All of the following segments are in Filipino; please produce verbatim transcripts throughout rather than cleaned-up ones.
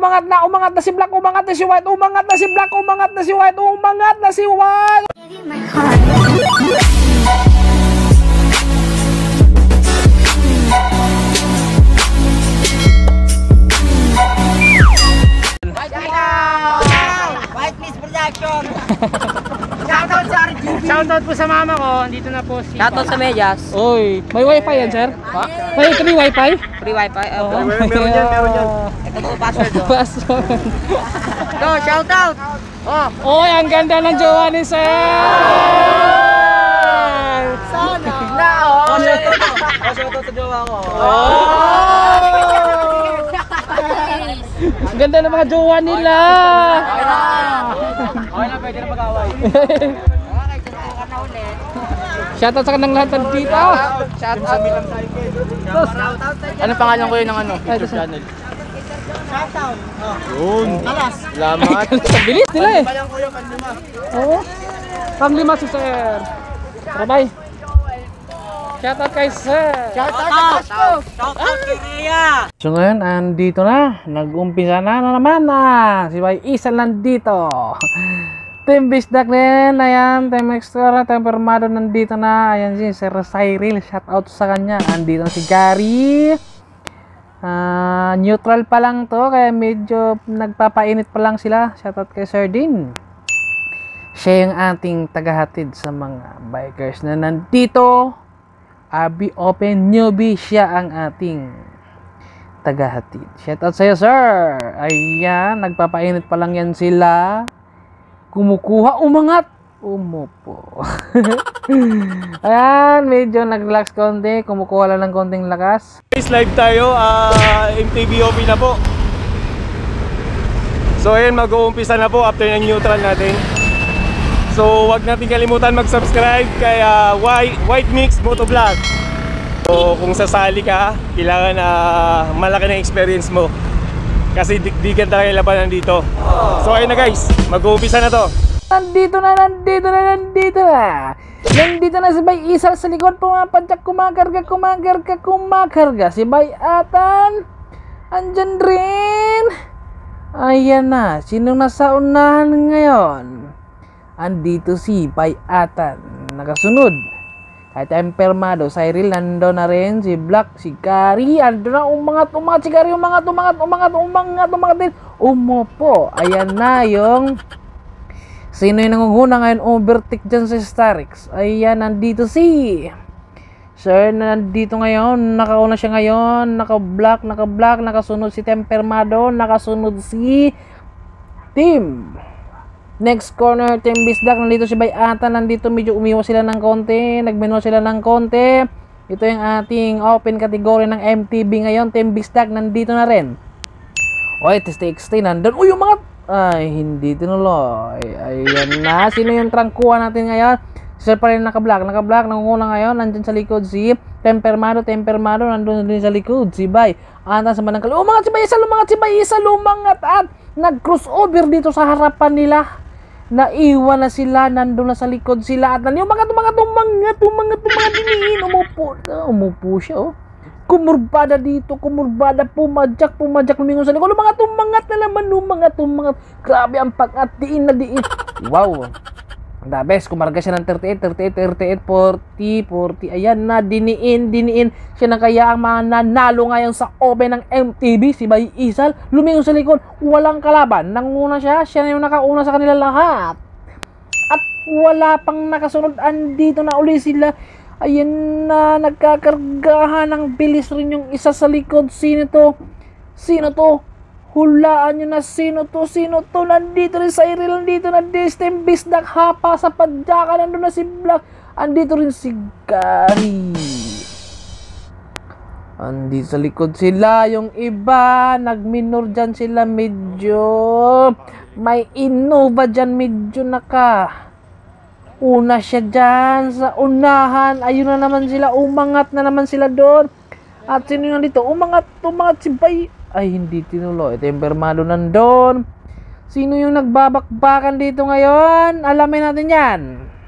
umangat na, umangat na si Black, umangat na si White, umangat na si Black, umangat na si White, umangat na si White. White Miss Production. Shoutout sa R G B. Shoutout po sa mama ko. Dito na po si Shoutout sa Medias. Oy, may wifi yan, sir? Ha? May free wifi? Free wifi. Oh, Oh. meron yan, meron yan. Ito po password. Oh. Password. Go, shoutout. Oh. Oy, ang ganda ng jowa ni sir! Sana. Na, oh. Oh, shoutout. Oh, shoutout sa jowa ko. Oh! Ang ganda ng mga jowa nila! Okay na, pwede na mag-away. Okay, shoutout ka na ulit. Shoutout sa kanang lahat ng dito! Shoutout. Ano pangalan ko yun ng ano? YouTube channel. Shoutout. Yun. Talas. Salamat. Ang bilis nila eh! Bayang ko yung panlima. Oo. Panglima si sir. Bye-bye. Shoutout kay sir. Shoutout. Shoutout kay Rhea. So ngayon, andito na. Nag-umpisa na na naman na. Si Bay Isal nandito. Team Bisdak din. Ayan, Team Extra, Team Permado nandito na. Ayan si Sir Cyril. Shoutout sa kanya. Andito na si Gary. Uh, neutral pa lang to. Kaya medyo nagpapainit pa lang sila. Shoutout kay Sir Dean. Siya yung ating tagahatid sa mga bikers na nandito. Abi Open Newbie, siya ang ating tagahatid. Shoutout sa'yo, sir. Ayan, nagpapainit pa lang yan sila. Kumukuha, umangat, umupo. Ayan, medyo nag-relax konti. Kumukuha lang ng konting lakas. Guys, live tayo. Uh, M T B O P na po. So ayan, mag-uumpisa na po after ng neutral natin. So wag natin kalimutan mag-subscribe kay uh, White, White Mix Motovlog. So kung sasali ka, kailangan uh, malaki na experience mo. Kasi dikdikan talaga yung labanan dito. So ayun na guys, mag-uumpisa na to. Nandito na, nandito na, nandito na. Nandito na si Bay Isal sa likod. Pumapadyak, kumakarga, kumakarga, kumakarga. Si Bay Atan, andyan rin. Ayan na, sinong nasa unahan ngayon? Andito si Bay Atan, nakasunod. Kahit ang Permado, Cyril, nando na rin. Si Black, si Gary, ando na, umangat, umangat, si Gary, umangat, umangat, umangat, umangat, umangat din. Umupo. Ayan na yung... Sino yung nangunguna ngayon overtake dyan sa Starix? Ayan, nandito si... Sir, nandito ngayon. Nakauna siya ngayon. Naka-black, naka-black, nakasunod si Tempermado, nakasunod si... Team. Next corner, Team Bisdak, nandito si Bayata, nandito medyo umiwas sila ng konti, nagmeno sila ng konti. Ito yung ating open category ng M T B ngayon. Team Bisdak, nandito na rin. Oy, T X T, nandun. Uy, yung mga... Ay, hindi tinuloy. Ayan na. Sino yung trangkuhan natin ngayon? Sir pa rin naka-black, naka-black, nangunguna ngayon. Nandun sa likod si Tempermado, Tempermado, nandun din sa likod si Bay. Anta sa manang kal... Umangat si Bay Isal, umangat si Bay Isal, umangat at nag-crossover dito sa harapan nila. Naiwan na sila, nandun na sa likod sila at nandiyo, umangat, umangat, umangat, umangat, umangat, diniin, umupo, umupo siya, oh. Kumurbada dito, kumurbada, pumadyak, pumadyak, lumingon sa likod, umangat, umangat na naman, umangat, umangat, grabe ang pag-at, diin na diin, wow, the best, kumarga siya ng thirty-eight, thirty-eight, thirty-eight, forty, forty, ayan na, diniin, diniin, siya na kaya ang mga nanalo ngayon sa open ng M T B, si Bay Isal, lumingon sa likod, walang kalaban, nanguna siya, siya na yung nakauna sa kanila lahat, at wala pang nakasunod, andito na uli sila, ayan na, nagkakargahan ng bilis rin yung isa sa likod, sino to, sino to, hulaan nyo na sino to, sino to, nandito rin Cyril, nandito na Team Bisdak, hapa sa padyakan, nandun na si Black, andito rin si Gary, andito sa likod sila, yung iba, nagminor dyan sila, medyo, may Innova dyan, medyo naka, una siya dyan sa unahan, ayun na naman sila, umangat na naman sila doon, at sino yung nandito, umangat, umangat si Bay, ay hindi tinuloy, Tempermado nandun. Sino yung nagbabakbakan dito ngayon? Alamin natin yan.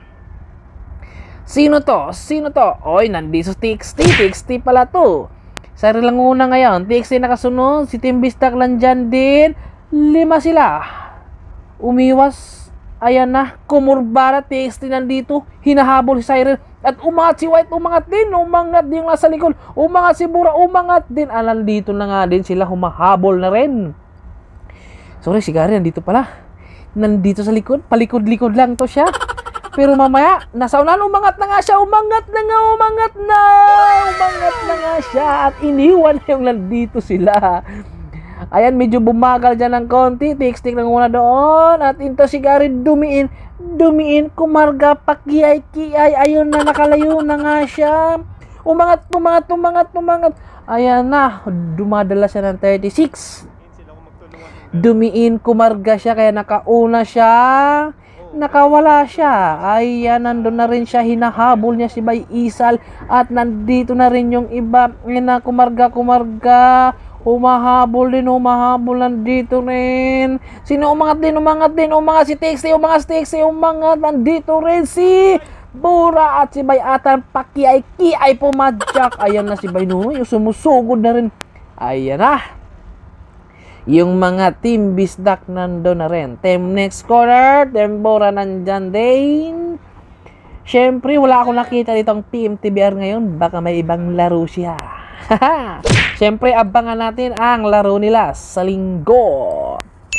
Sino to? Sino to? Oy, nandito T X T, T X T pala to. Sa lang una ngayon, T X T nakasunod, si Team Bisdak nandyan din. Lima sila. Umiwas. Ayan na, kumurbara, T X T nandito. Hinahabol si Siren. At umangat si White, umangat din. Umangat din yung nasa likod. Umangat si Bura, umangat din. Ah, nandito na nga din sila, humahabol na rin. Sorry, si Gary nandito pala. Nandito sa likod. Palikod-likod lang to siya. Pero mamaya, nasa unahan, umangat na nga siya. Umangat na nga, umangat na. Umangat na nga siya. At iniwan na yung nandito sila. Ayan, medyo bumagal dyan ng konti. T X T nang una doon. At ito si Gary dumiin. Dumiin, kumarga, pakiyay-kiyay. Ayun na, nakalayo na nga siya. Umangat, umangat, umangat, umangat. Ayan na, dumadala siya ng thirty-six. Dumiin, kumarga siya, kaya nakauna siya. Nakawala siya. Ayan, nandun na rin siya. Hinahabol niya si Bay Isal. At nandito na rin yung iba. Ayan na, kumarga, kumarga. Humahabol din, humahabol. Nandito rin. Sino umangat din, umangat din. Umangat si T X T, umangat si T X T, umangat. Nandito rin si Bura at si Bay Atan. Pakiyay-kiyay pumadyak. Ayan na si Bay Nuno. Yung sumusugod na rin. Ayan na. Yung mga Team Bisdak nandun na rin. Team Next Corner, Team Bora nandyan din. Siyempre, wala akong nakita ditong P M T B R ngayon. Baka may ibang laro siya. Siyempre, abangan natin ang laro nila sa linggo.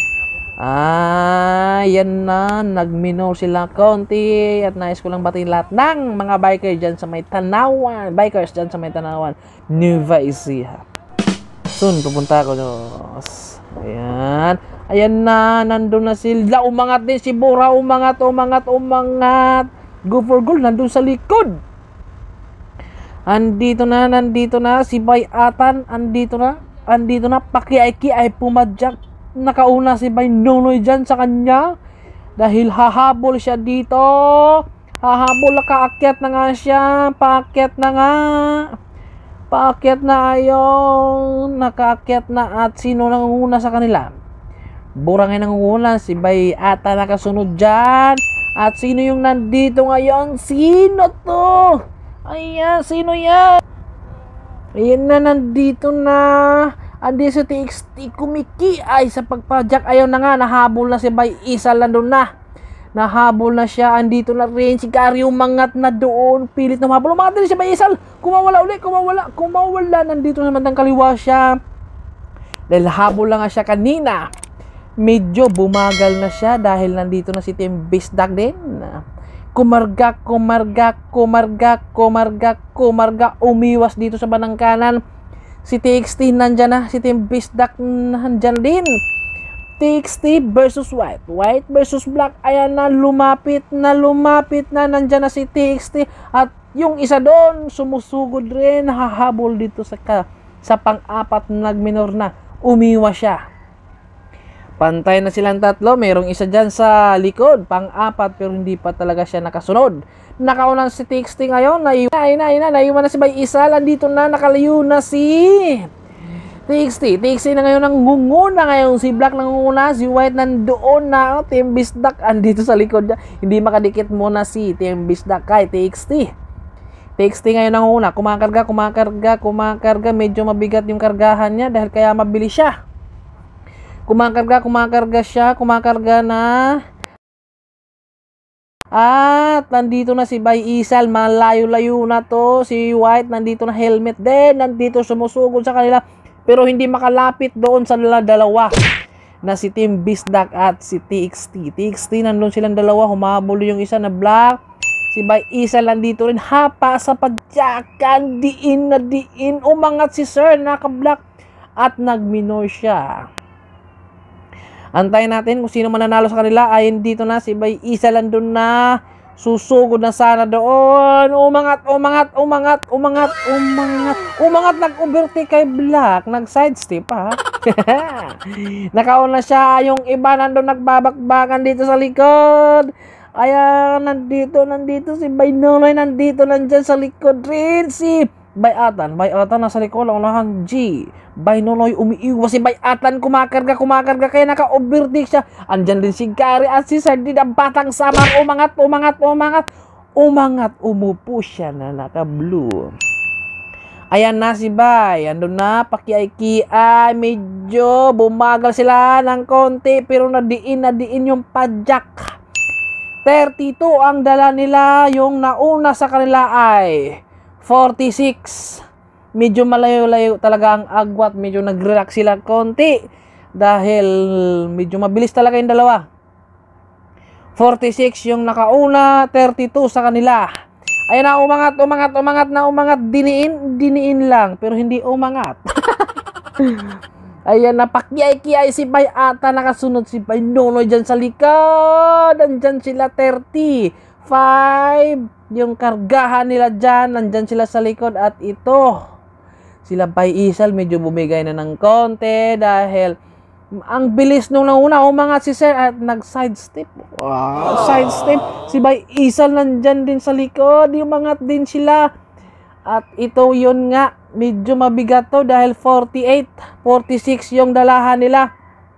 Ah, yan na. Nag-minor sila konti. At nais ko lang batiin lahat ng mga bikers dyan sa may Tanawan. Bikers dyan sa may Tanawan. Nueva Ecija. Soon, pupunta ako dos. Ayan. Ayan na, nandun na sila. Umangat din si Bora. Umangat, umangat, umangat. Go for goal, nandun sa likod. Andito na, nandito na. Si Bay Atan, andito na. Andito na, pakiyay-kiyay pumadyak. Nakauna si Bay Nunoy dyan sa kanya. Dahil hahabol siya dito. Hahabol, nakaakyat na nga siya. Paakyat na nga. Paakyat na ayon, nakaakyat na at sino nangunguna sa kanila? Bura ngayon nangunguna, si Bay Ata nakasunod dyan. At sino yung nandito ngayon? Sino to? Ayan, sino yan? Ayan na, nandito na. Andito si T X T kumiki ay sa pagpadyak. Ayaw na nga, nahabol na si Bay Isal, nandun na. Nahabol na siya. Andito na rin. Si Gary umangat na doon. Pilit na mahabol. Umangat din siya Bay Isal. Kumawala ulit. Kumawala. Kumawala. Nandito naman ng kaliwa siya. Dahil habol lang nga siya kanina. Medyo bumagal na siya. Dahil nandito na si Team Bisdak din. Kumarga, kumarga, kumarga, kumarga, kumarga. Umiwas dito sa banang kanan. Si T X T nandyan na. Si Team Bisdak nandyan din. T X T versus White. White versus Black. Ayan na, lumapit na, lumapit na. Nandyan na si T X T. At yung isa doon, sumusugod rin. Hahabol dito sa, ka, sa pang-apat na nag-minor na. Umiwa siya. Pantay na silang tatlo. Merong isa dyan sa likod. Pang-apat, pero hindi pa talaga siya nakasunod. Nakaunan si T X T ngayon. Naiwan na, na, na. Naiwan na si Bay Isal. Andito na, nakalayo na si T X T. T X T na ngayon ang ngunguna ngayon. Si Black nangunguna. Si White nandoon na. Oh, Team Bisdak andito sa likod niya. Hindi makadikit muna si Team Bisdak kay T X T. T X T ngayon nangunguna. Kumakarga, kumakarga, kumakarga. Medyo mabigat yung kargahan niya dahil kaya mabilis siya. Kumakarga, kumakarga siya. Kumakarga na. At nandito na si Bay Isal. Malayo-layo na to. Si White nandito na helmet din. Nandito sumusugod sa kanila. Pero hindi makalapit doon sa dalawa na si Team Bisdak at si T X T. T X T nandun silang dalawa. Humabol yung isa na Black. Si Bay Isal nandito rin. Hapa sa padyakan. Diin na diin. Umangat si Sir. Naka-Black. At nag-minor siya. Antayin natin kung sino mananalo sa kanila. Ayun dito na. Si Bay Isal nandun na. Susugod na sana doon. Umangat, umangat, umangat, umangat, umangat. Umangat, nag-overtake kay Black. Nag-sidestep ha. Nakauna siya. Yung iba nandun nagbabakbakan dito sa likod. Ayan, nandito, nandito. Si Bay Nunoy nandito, nandyan sa likod rin. Si Bay Atan. Bay Atan nasa likod. Unahan G. Bay Nunoy umiiwas. Si Bay Atan kumakarga, kumakarga. Kaya naka-overtake siya. Andyan din si Gary at si Sardin. Ang batang samar. Umangat, umangat, umangat. Umangat. Umupo siya na naka-blue. Ayan na si Bay. Andun na, pakiay-kiay. Medyo bumagal sila ng konti. Pero nadiin, nadiin yung padjak. thirty-two ang dala nila. Yung nauna sa kanila ay forty-six. Medyo malayo-layo talaga ang agwat. Medyo nag-relax sila konti. Dahil medyo mabilis talaga yung dalawa. forty-six yung nakauna. thirty-two sa kanila. Ayan na, umangat, umangat, umangat na umangat. Diniin, diniin lang. Pero hindi umangat. Ayan na, pakiay-kiay si Bay ata. Nakasunod si Bay Nonoy dyan sa likod. Andyan sila thirty-five. Yung kargahan nila dyan. Andyan sila sa likod. At ito, sila Bay Isal medyo bumigay na ng konti. Dahil ang bilis nung nauna, umangat si Sir at nag-sidestep. Wow, sidestep. Si Bay Isal nandyan din sa likod. Umangat din sila. At ito yun nga, medyo mabigat to dahil forty-eight, forty-six yung dalahan nila.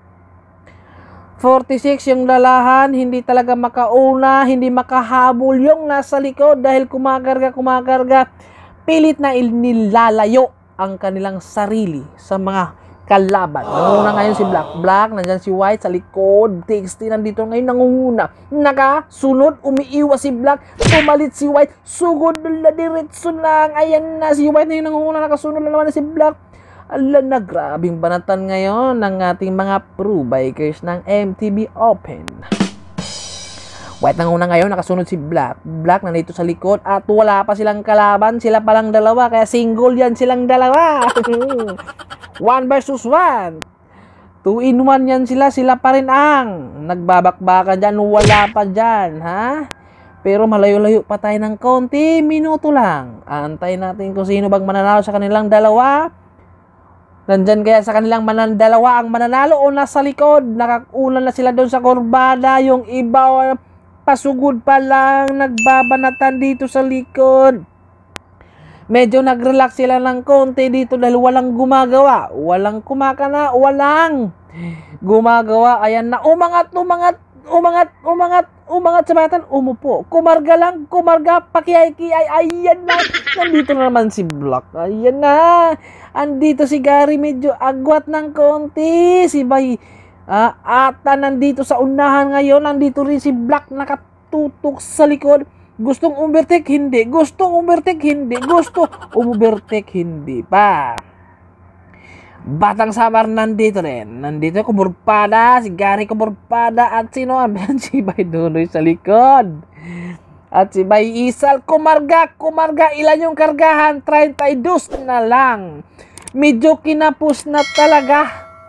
forty-six yung dalahan, hindi talaga makauna, hindi makahabol yung nasa likod dahil kumakarga, kumakarga. Pilit na nilalayo ang kanilang sarili sa mga kalaban. Nangunguna ngayon si Black. Black, nandyan si White sa likod. T X T nandito ngayon nangunguna. Nakasunod, umiiwas si Black. Pumalit si White. Sugod na diretso lang. Ayan na si White na yung nangunguna. Nakasunod na naman na si Black. Ala na, grabing banatan ngayon ng ating mga pro bikers ng M T B Open. White nanguna ngayon, nakasunod si Black. Black nandito sa likod at wala pa silang kalaban. Sila palang dalawa, kaya single yan silang dalawa. One versus one. Two in one yan sila. Sila pa rin ang nagbabakbakan dyan. Wala pa dyan, ha? Pero malayo-layo pa tayo ng konti. Minuto lang. Antayin natin kung sino bang mananalo sa kanilang dalawa. Nandyan kaya sa kanilang manandalawa ang mananalo o nasa likod. Nakakunan na sila doon sa kurbada. Yung iba pasugod pa lang. Nagbabanatan dito sa likod. Medyo nag-relax sila ng konti dito dahil walang gumagawa. Walang kumakana, walang gumagawa. Ayan na, umangat, umangat, umangat, umangat, umangat sa batan, umupo. Kumarga lang, kumarga, pakiay-kiay. Ayan na, nandito na naman si Black. Ayan na, andito si Gary, medyo agwat ng konti. Si Bay, ah, ata nandito sa unahan ngayon. Nandito rin si Black, nakatutok sa likod. Gustong overtake, hindi. Gustong overtake, hindi. Gusto overtake, hindi pa. Batang Samar nandito rin. Nandito Kumurpada, si Gary Kumurpada, at sino? Si Bay Nonoy sa likod. At si Bay Isal, kumarga, kumarga. Ilan yung kargahan? thirty-two na lang. Medyo kinapos na talaga.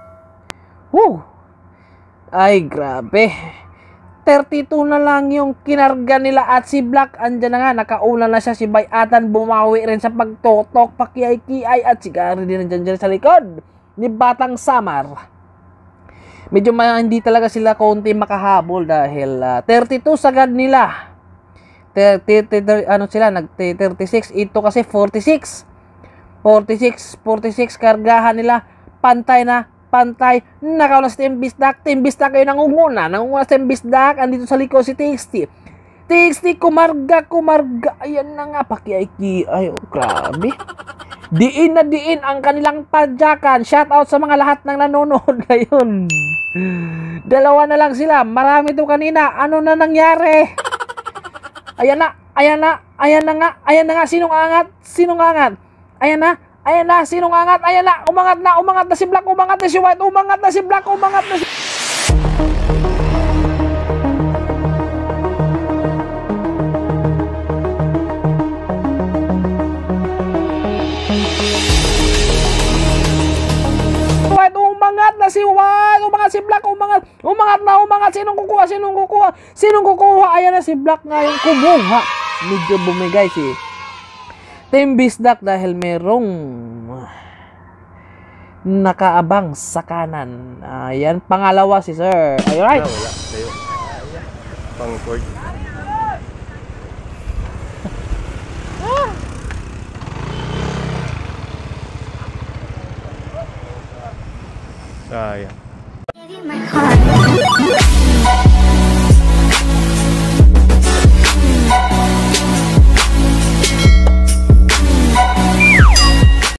Woo! Ay, grabe. thirty-two na lang yung kinarga nila at si Black andyan na nga, nakauna na siya. Si Bayatan bumawi rin sa pagtotok, pakiay-kiay, at si Gary din andyan dyan sa likod ni Batang Samar. Medyo ma hindi talaga sila konti makahabol dahil uh, thirty-two sagad nila. thirty, thirty, ano sila, nag thirty-six, ito kasi forty-six. forty-six, forty-six kargahan nila, pantay na. Pantay, nakaulas si Timbisdak. Timbisdak kayo nangunguna. Nangunguna si Timbisdak. Andito sa likod si T X T. T X T, kumarga, kumarga. Ayan na nga, pakiay-ki. Ay, oh, grabe. Diin na diin ang kanilang padyakan. Shout out sa mga lahat ng nanonood ngayon. Dalawa na lang sila. Marami to kanina. Ano na nangyari? Ayan na, ayan na, ayan na nga, ayan na nga. Sinong angat? Sinong angat? Ayan na. Ayan na, sinong angat? Ayan na, umangat na, umangat na si Black, umangat na si White, umangat na si Black, umangat na si... White, umangat na si White, umangat si Black, umangat, umangat na, umangat, sinong kukuha, sinong kukuha, sinong kukuha? Ayan na si Black ngayon, kumuha. Medyo bumigay si Timbisdak dahil merong nakaabang sa kanan. Ayan, pangalawa si Sir. Alright. Wala, wala. Tayo. Pang cord. Sayang.